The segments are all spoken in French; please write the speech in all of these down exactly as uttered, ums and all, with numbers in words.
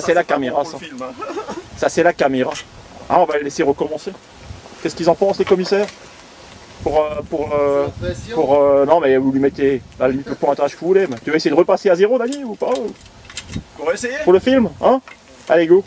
c'est la caméra, ça. Film, hein. Ça c'est la caméra. Ah, on va les laisser recommencer. Qu'est-ce qu'ils en pensent les commissaires? Pour, euh, pour, euh, pour euh, non mais vous lui mettez à la limite le pointage que vous voulez. Mais tu vas essayer de repasser à zéro, Dani, ou pas? On va essayer. Pour le film, hein? Allez, go.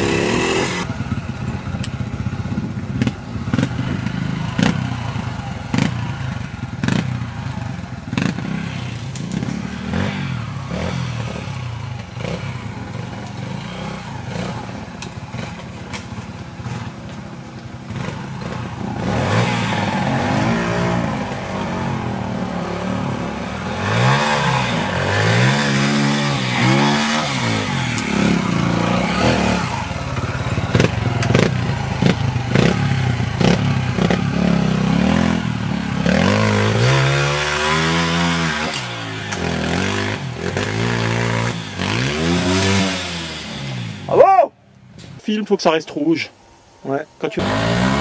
Bravo! Film, faut que ça reste rouge. Ouais, quand tu...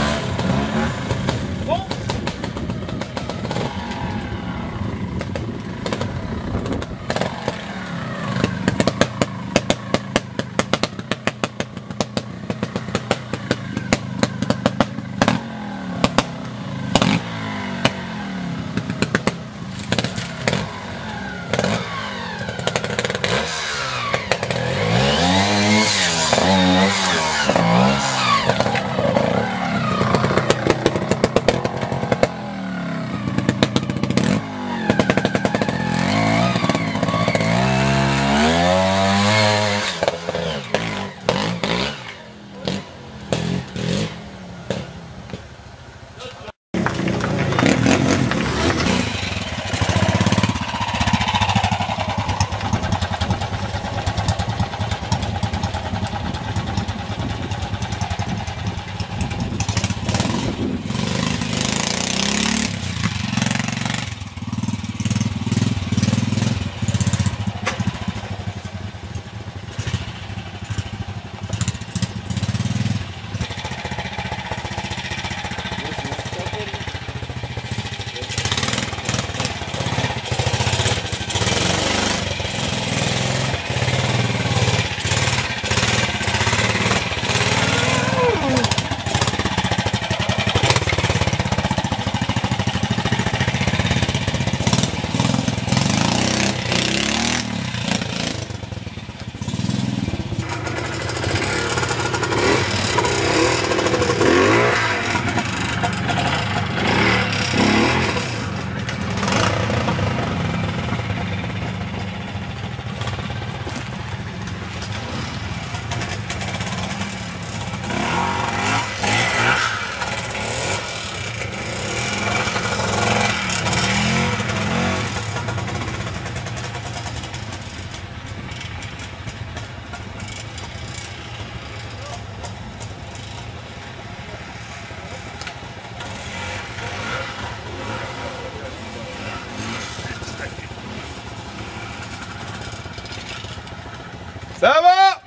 Ça va?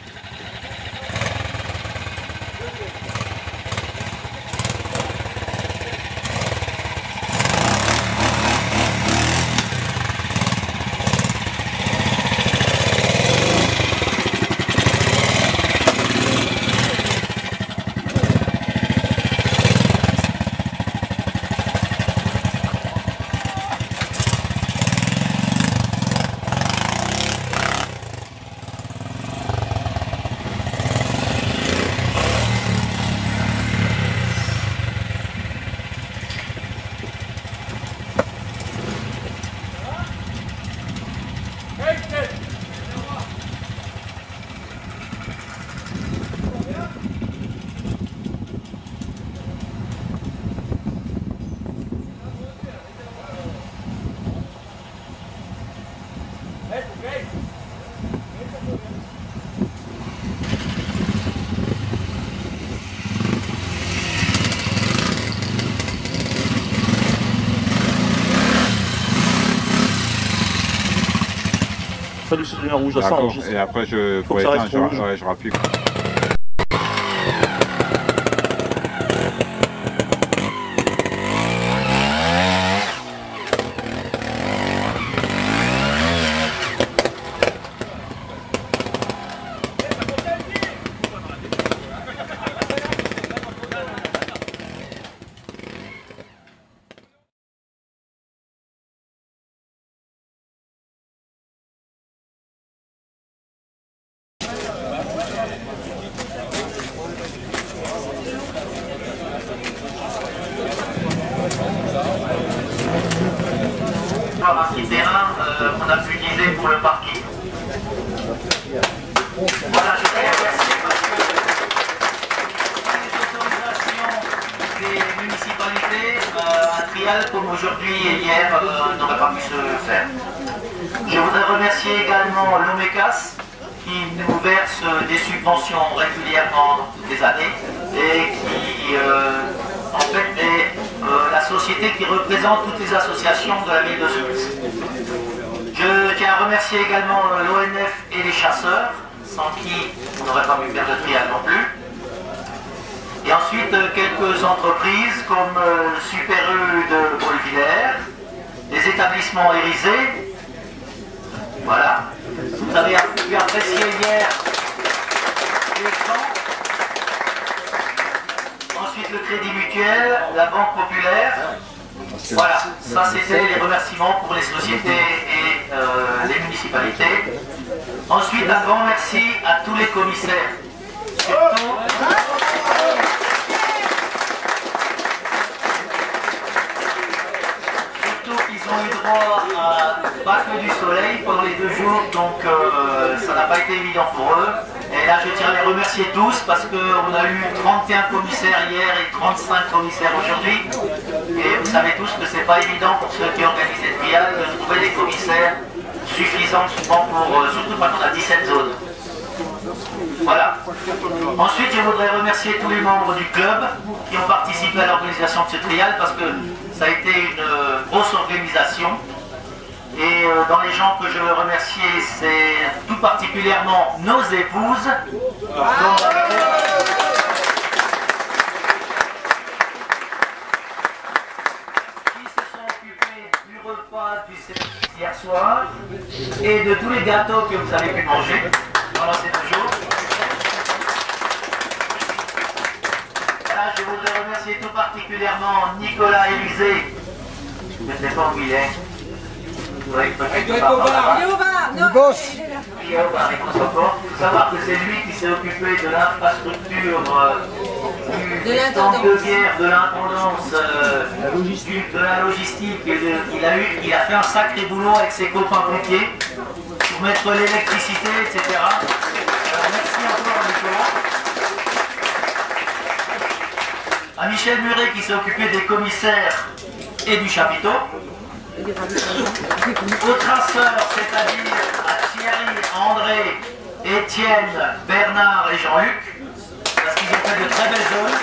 Ça du lumière rouge, ça enregistre. Et après je faut éteindre, je, ouais, je rappuie. voir un petit terrain euh, qu'on a pu utiliser pour le parking. Voilà, je voudrais remercier parce que les autorisations des municipalités, euh, un trial comme aujourd'hui et hier euh, n'aurait pas pu se faire. Je voudrais remercier également l'OMECAS qui nous verse des subventions régulièrement toutes les années et qui euh, en fait est euh, la société qui représente toutes les associations de la ville de Soultz. Je tiens à remercier également l'O N F et les chasseurs, sans qui on n'aurait pas pu faire de trial non plus. Et ensuite quelques entreprises comme euh, Super U de Paul-Villers, les établissements Érisée. Voilà. Vous avez pu apprécier hier les camps. Ensuite le Crédit Mutuel, la Banque Populaire. Voilà, ça c'était les remerciements pour les sociétés et euh, les municipalités. Ensuite un grand merci à tous les commissaires. Surtout, ils ont eu droit à pas que du soleil pendant les deux jours, donc euh, ça n'a pas été évident pour eux. Et là je tiens à les remercier tous parce qu'on a eu trente et un commissaires hier et trente-cinq commissaires aujourd'hui. Et vous savez tous que c'est pas évident pour ceux qui organisent cette trial de trouver des commissaires suffisants souvent pour, euh, surtout quand on a dix-sept zones. Voilà. Ensuite, je voudrais remercier tous les membres du club qui ont participé à l'organisation de ce trial parce que ça a été une euh, grosse organisation. Et euh, dans les gens que je veux remercier, c'est tout particulièrement nos épouses. Donc, qui se sont occupées du repas du service hier soir et de tous les gâteaux que vous avez pu manger pendant ces deux jours. Voilà, je voudrais remercier tout particulièrement Nicolas Élisée. Je ne sais pas où il est. Oui, il doit être au bar. Il est au bar. Il bosse. Il est au bar, il faut savoir que c'est lui qui s'est occupé de l'infrastructure, euh, du stand de bière, de l'intendance, euh, de la logistique. Et de, il, a eu, il a fait un sacré boulot avec ses copains pompiers pour mettre l'électricité, et cetera. Alors, merci encore à Nicolas. À Michel Muret qui s'est occupé des commissaires et du chapiteau. Aux traceurs, c'est-à-dire à Thierry, André, Étienne, Bernard et Jean-Luc, parce qu'ils ont fait de très belles zones.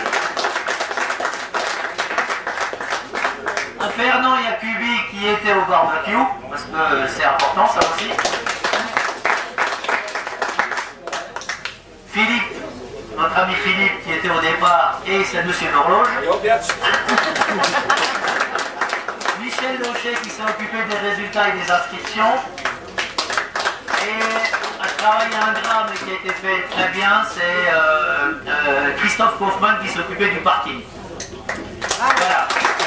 À Fernand Yacubi qui était au barbecue, parce que c'est important ça aussi. Philippe, notre ami Philippe qui était au départ, et c'est Monsieur l'horloge. Michel Locher qui s'est occupé des résultats et des inscriptions. Et un travail ingrat mais qui a été fait très bien, c'est euh, euh, Christophe Kaufmann qui s'est occupé du parking. Voilà.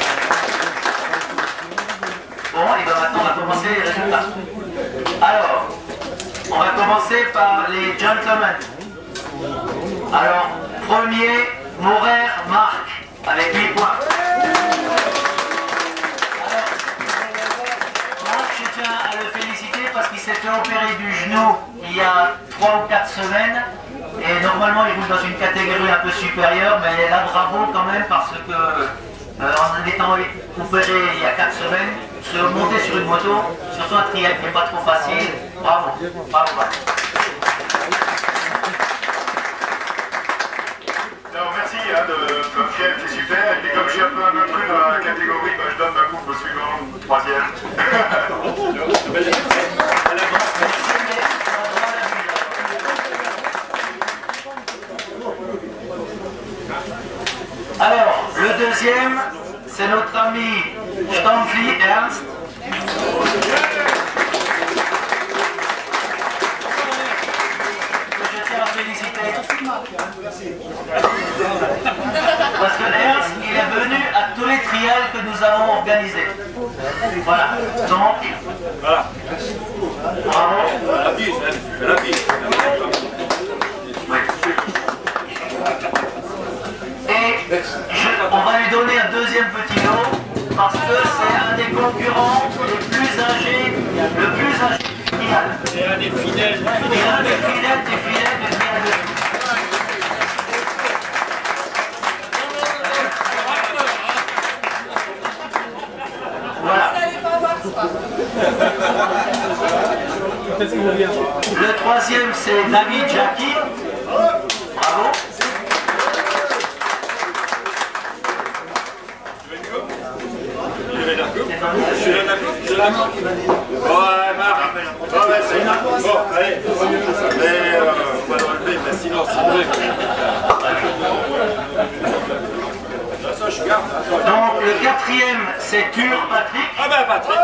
Bon, et bien maintenant on va commencer les résultats. Alors, on va commencer par les gentlemen. Alors, premier, Maurer Marc, avec huit points. Je tiens à le féliciter parce qu'il s'est fait opérer du genou il y a trois ou quatre semaines et normalement il roule dans une catégorie un peu supérieure, mais là bravo quand même parce que euh, en étant opéré il y a quatre semaines, se monter sur une moto, surtout un trial qui n'est pas trop facile, bravo, bravo, bravo. Alors merci hein, de comme chef, c'est super. Et puis comme je suis un peu un intrus dans la catégorie, bah, je donne ma coupe au suivant, troisième. Alors, le deuxième, c'est notre ami Stampfli Ernst. Je tiens à féliciter. Parce que Ernst, il est venu à tous les trials que nous avons organisés. Voilà. Donc, Voilà. bravo. La bise, hein, tu fais la bise. Oui. Et je- on va lui donner un deuxième petit lot parce que c'est un des concurrents les plus a des fidèles. Il y a des fidèles, des fidèles, des fidèles. Voilà. Le troisième, c'est David Jackie. Bravo. C'est la main qui m'a dit. Ouais, Marc. Ouais, c'est une Bon, allez. Mais euh, on va l'enlever, mais sinon, c'est vrai. Ça, je garde. Donc, le quatrième, c'est Tur Patrick. Ah ben, Patrick.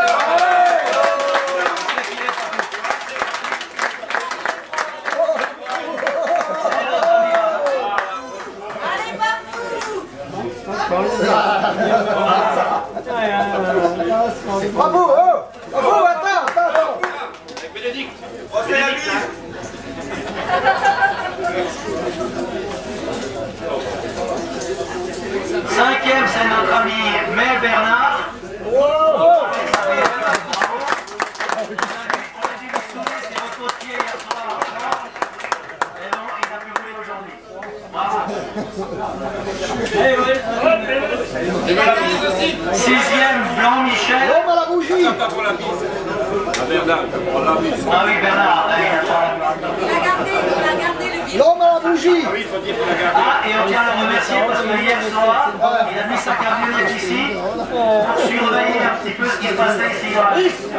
Bravo, oh bravo, attends, attends, attends. Avec Bénédicte. On fait la bise. Cinquième, c'est notre ami Mel Bernard. Sixième, Blanc Michel. L'homme à la bougie. Pas pour la bise. Ah, Bernard, pour la bise. Ah oui, Bernard. Là, il attend. Il a gardé, il a gardé le vide. L'homme à la bougie. Ah oui, il faut dire qu'on la garde. Ah, et on tient à le remercier parce que hier soir, il a mis sa camionnette ici pour surveiller un petit peu ce qui se passait ici. Voilà.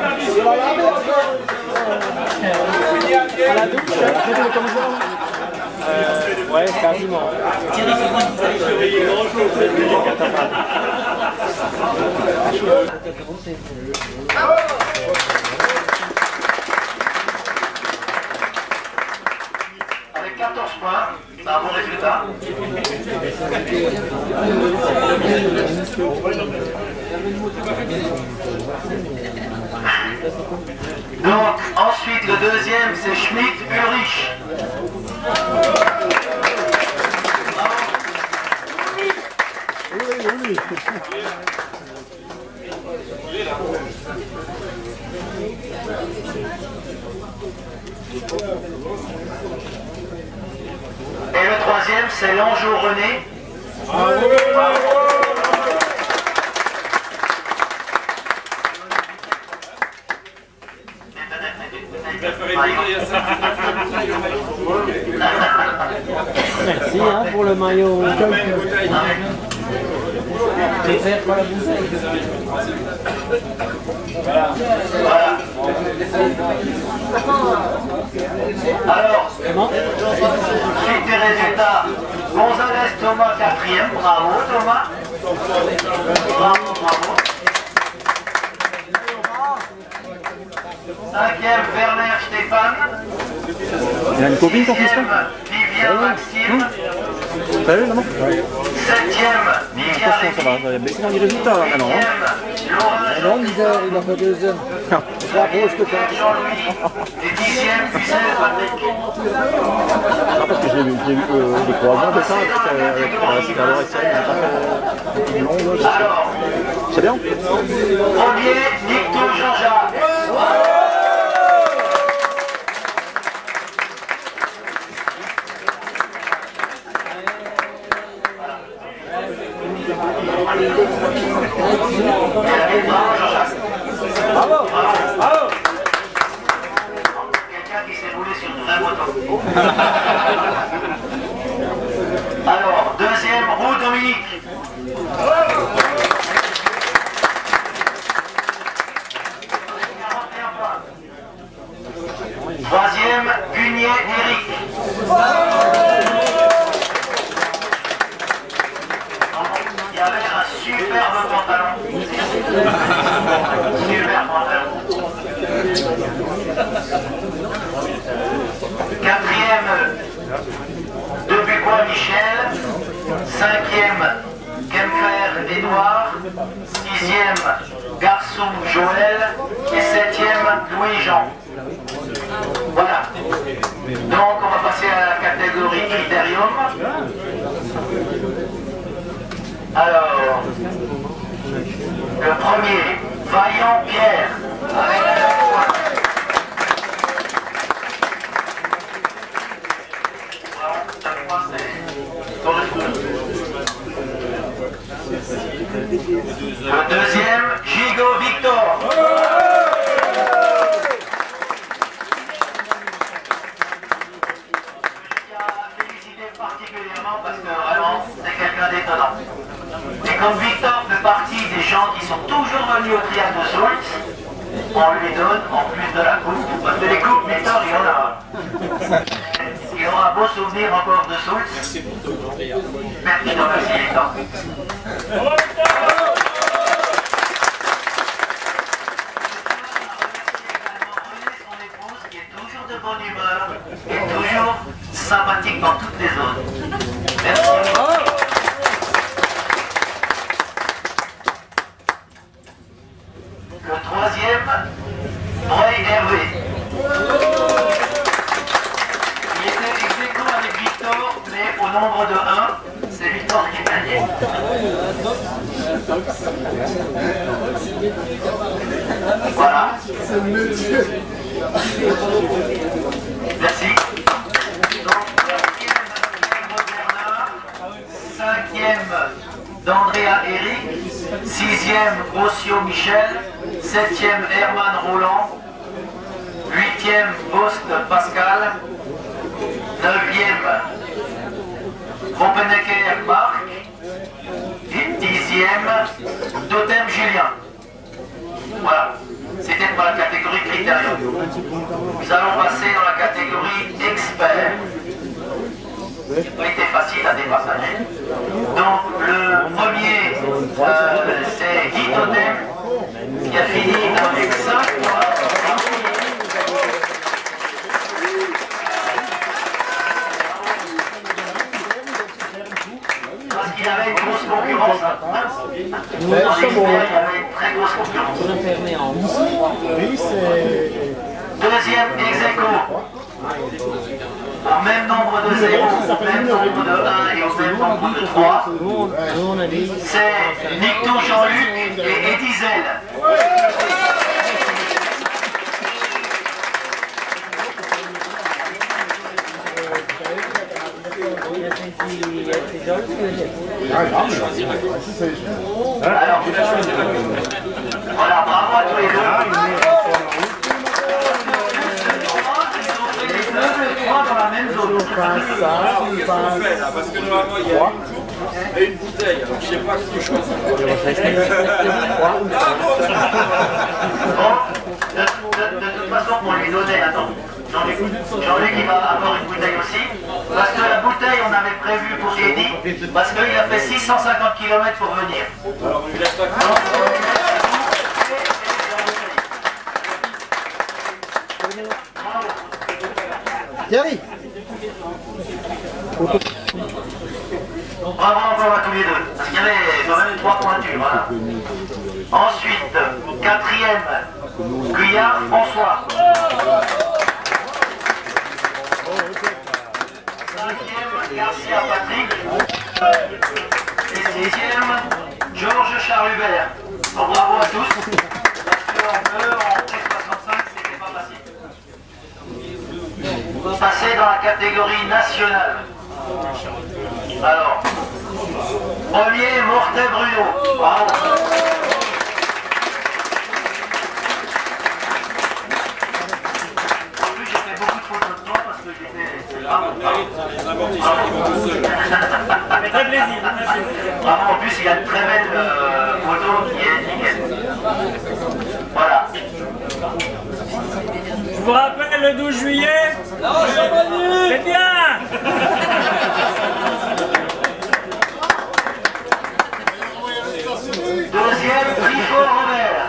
À la douche, c'était le commissaire. Euh, ouais, quasiment. Thierry Foucault. Avec quatorze points, c'est un bon résultat. Donc, ensuite, le deuxième, c'est Schmidt Ulrich. Et le troisième, c'est l'Anjou René. Merci hein, pour le maillot. C'est vert pour la bouteille. Voilà. Alors, suite des résultats, Gonzalez Thomas quatrième, bravo Thomas. Bravo, bravo. Cinquième, Werner Stéphane. Il a une copine ton fils là? Vivien Maxime. T'as vu maman? Septième, Vivien Attention, ça va, ça va baisser dans les résultats là maintenant. Hein. Non, misère, il a fait deuxième. C'est la grosse que t'as. Jean-Louis. Et dixième, Fussel Patrick. Non, parce que j'ai vu, j'ai vu euh, des croisements de ça avec Scalor et Cyril, j'ai pas fait du long là. Alors, C'est bien? premier, Nicto Jean-Jacques. Bravo. Bravo. Quelqu'un qui s'est roulé sur une vraie moto. Alors, deuxième, Roux Dominique. Troisième, Gunier Eric. Il avait un superbe pantalon. Super pantalon. Quatrième, Debucois Michel. Cinquième, Kempfer Édouard. Sixième, Garçon Joël. Et septième, Louis-Jean. Voilà. Donc on va passer à la catégorie Critérium. Alors, le premier, Vaillant Pierre, avec neuf points. Le deuxième, Gigo Victor. Particulièrement parce que vraiment c'est quelqu'un d'étonnant. Et comme Victor fait partie des gens qui sont toujours venus au trial de Soultz, on lui donne en plus de la coupe, parce que les coupes Victor il en a. Il aura un beau souvenir encore de Soultz. Merci Victor. Merci Victor. Son épouse qui est toujours de bonne humeur et toujours sympathique dans toutes les zones. Merci. Le troisième, Breuil Hervé. Il était ex aequo avec Victor, mais au nombre de un, c'est Victor qui gagnait. Voilà. Merci. Cinquième d'Andrea Eric, sixième Rossio Michel, septième Herman Roland, huitième Bost Pascal, neuvième Roppenecker Marc, et dixième Totem Julien. Voilà, c'était pour la catégorie critérium. Nous allons passer dans la catégorie expert. Il était facile à départager. Donc le premier, euh, c'est Guy Totem, qui a fini avec cinq points. Parce qu'il avait une grosse concurrence. Dans l'expert, il avait une très grosse concurrence. Deuxième ex aequo. Au même nombre de zéro, au même nombre de un et au même nombre de trois, c'est Nictou Jean-Luc et Eddie Zell. Alors, voilà, bravo à tous les deux. Dans la même zone. Alors, qu'est-ce qu'on fait là? Parce que normalement il y a une coupe et une bouteille, alors je sais pas ce que je choisis. Bon, de, de, de toute façon, on lui donnait, attends, Jean-Luc, Jean-Luc il va avoir une bouteille aussi, parce que la bouteille on avait prévu pour Eddie, parce qu'il a fait six cent cinquante kilomètres pour venir. Alors on lui laisse pas. Thierry. Bravo encore à tous les deux, parce qu'il y avait quand même trois pointures. Voilà. Ensuite, quatrième, Guyard François. Cinquième, Garcia Patrick. Et sixième, Georges Charles Hubert. Bon, bravo à tous, parce qu'en deux, en T soixante-cinq, c'était pas facile. On va passer dans la catégorie nationale. Alors, premier, Mortet Bruno. Bravo. En plus, j'ai fait beaucoup de photos de toi parce que j'étais... Avec très plaisir. Bravo, en plus, il y a une très belle euh, photo qui est nickel. Voilà. Je vous rappelle le douze juillet. C'est bien. Deuxième, Trifot Robert.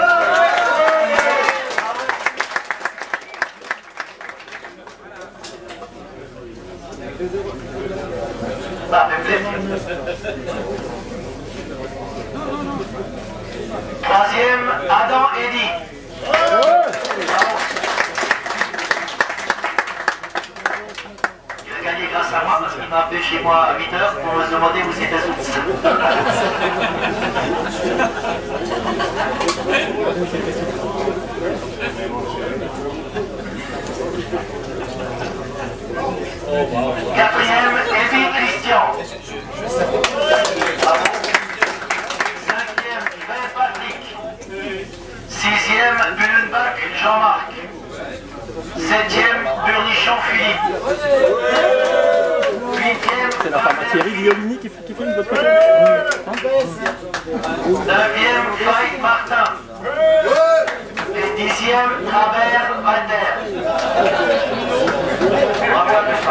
Ça fait plaisir. Troisième, Adam Eddy. Il a gagné grâce à moi parce qu'il m'a appelé chez moi à huit heures pour me demander où c'était Soultz. Quatrième, Evie Christian. Bravo. Jean-Marc. Septième, Burnichon Philippe. Huitième, C'est la femme à Thierry Violini qui, qui filme de votre côté. neuvième, Faïd Martin. Et dixième, Travers Alter. Bravo à tous.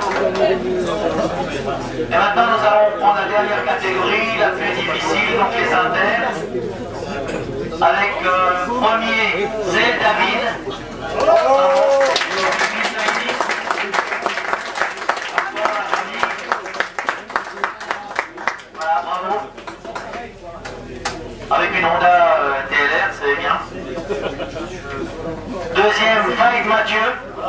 Et maintenant, nous allons prendre la dernière catégorie, la plus difficile, donc les inters. Avec le premier, c'est David. Voilà, bravo. Avec une Honda euh, T L R, c'est bien. Deuxième, Faïd Mathieu.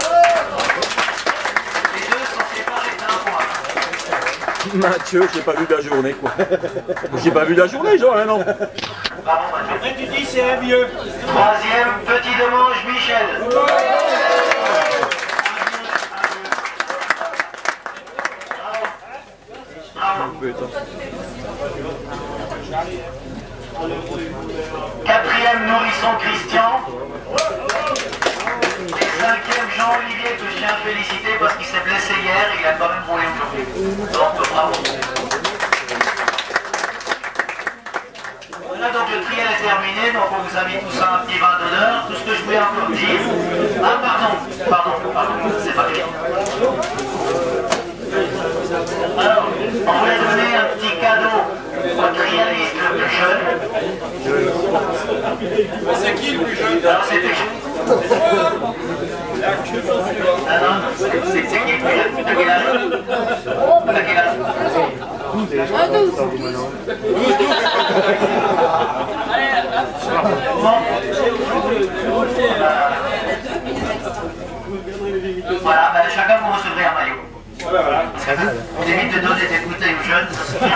Les deux sont séparés d'un point. Mathieu, je l'ai pas vu de la journée quoi. J'ai pas vu de la journée, genre, hein, non. Bravo Mathieu. Après tu dis c'est un vieux. Troisième, Petit Demange, Michel. Quatrième, Nourrisson Christian. Et cinquième, Jean-Olivier, que je tiens à féliciter parce qu'il s'est blessé hier et il a quand même roulé aujourd'hui. Donc bravo. Voilà, donc le trial est terminé, donc on vous a mis tous un petit vin d'honneur. Tout ce que je voulais encore dire. Ah pardon, pardon, pardon, c'est pas fini. Alors, on voulait donner un petit cadeau au trialiste le plus jeune. C'est qui le plus jeune? Alors c'est plus jeune. Ah non, c'est qui le plus jeune? T'as quel âge? T'as quel âge? Bon. Voilà, ben, chacun vous recevrez un maillot. On évite de donner des bouteilles aux jeunes.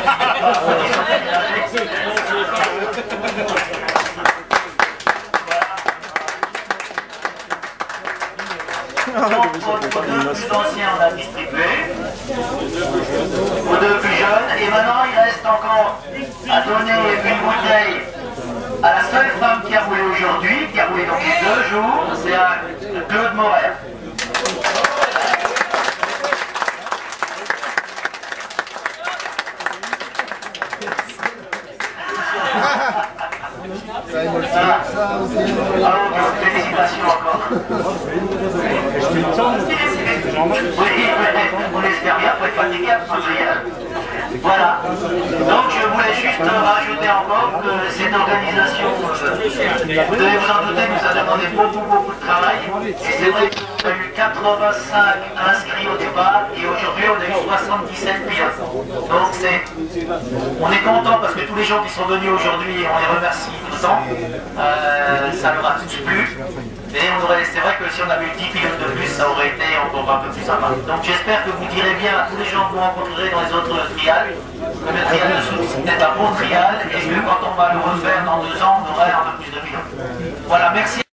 Donc, aux deux plus anciens, on a distribué. Aux deux plus jeunes. Et maintenant, il reste encore à donner une bouteille à la seule femme qui a roulé aujourd'hui, qui a roulé donc les deux jours. C'est un Claude Morel. Alors, félicitations encore. Oui, on espère bien, il faut être fatigué à ce trial. Voilà. Donc je voulais juste rajouter encore que cette organisation, vous devez vous en douter, nous a demandé beaucoup, beaucoup de travail. Et c'est vrai qu'on a eu quatre-vingt-cinq inscrits au départ et aujourd'hui on a eu soixante-dix-sept pilotes. Donc c'est, on est content parce que tous les gens qui sont venus aujourd'hui, on les remercie tout le temps. Euh, ça leur a tous plu. Et on aurait, c'est vrai que si on avait eu dix pilotes de plus, ça aurait été encore un peu plus sympa. Donc j'espère que vous direz bien à tous les gens que vous rencontrerez dans les autres trials que le trial de Soult est un bon trial et que quand on va le refaire dans deux ans, on aura un peu plus de pilotes. Voilà, merci.